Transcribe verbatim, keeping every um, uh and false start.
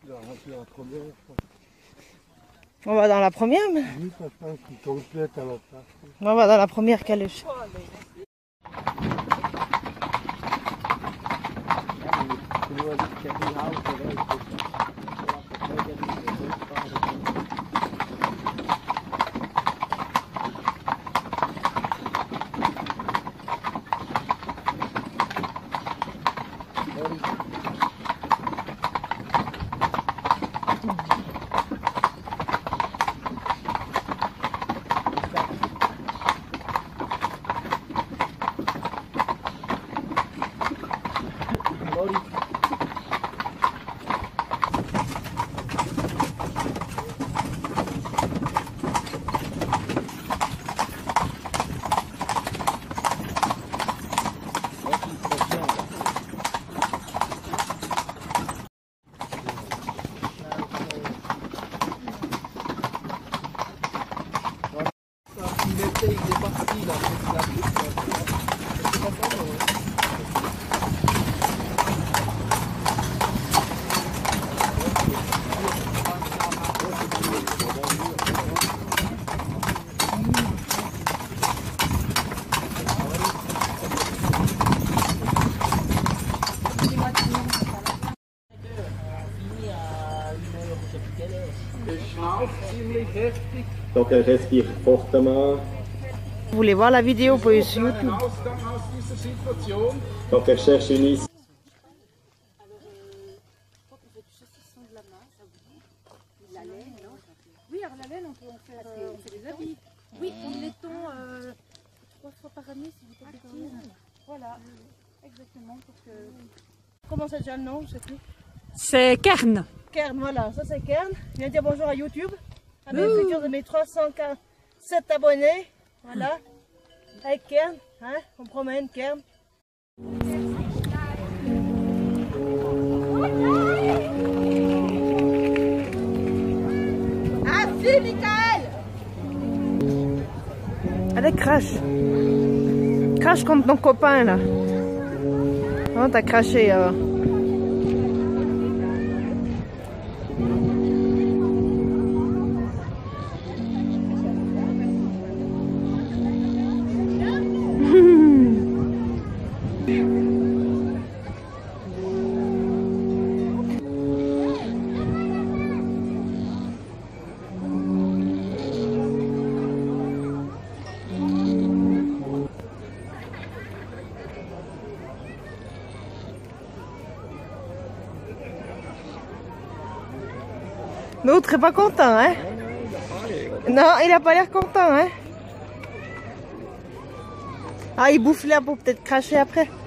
Il a rempli la première. On va dans la première, mais... Oui, papa, qui complète à la place. On va dans la première calèche. Il est parti là, avec la bouche. C'est pas ça, ouais. Donc er respire fortement. Vous voulez voir la vidéo, vous pouvez sur YouTube. Donc er cherche une issue. Oui, alors la laine, on peut en faire, euh, on fait des habits. Oui, on les tond euh, trois fois par année, si vous ne pas de bêtises. Voilà, exactement. Pour que... Comment ça déjà le nom, je sais plus. C'est Kern. Kern, voilà, ça c'est Kern. Je viens dire bonjour à YouTube. À mes futurs de mes trois cent sept abonnés. Voilà. Avec Kern, hein, on promène Kern. Ah si, Michael! Allez, crache. Crache comme ton copain là. Oh, t'as craché avant. L'autre est pas content, hein? Non, il a pas l'air content, hein? Ah, il bouffe l'air pour peut-être cracher après.